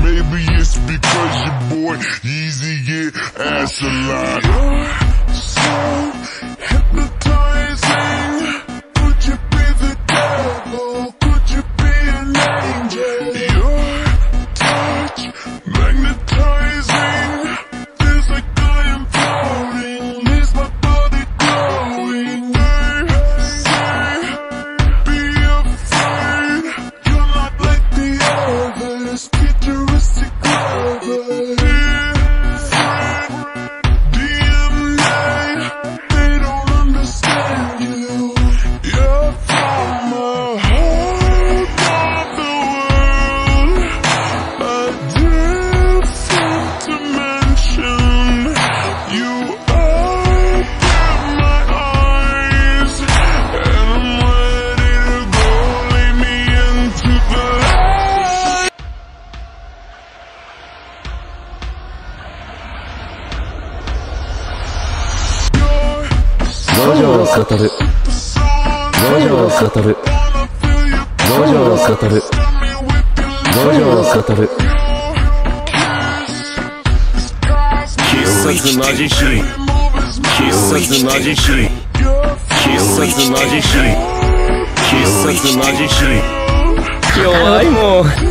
Maybe it's because your boy easy get ass a lot. You're so hypnotizing. Could you be the devil? Could you be an angel? Your touch magnetizing. Feels like I am floating. Leaves my body glowing. Be afraid. You're not like the others. Futuristic lovers. They don't understand you. You're from a whole other world, a different dimension. You open my eyes, and I'm ready to go. Lead me into the light. Gojoを語る。Gojoを語る。Gojoを語る。Gojoを語る。必殺マジシン。必殺マジシン。必殺マジシン。必殺マジシン。弱いもん。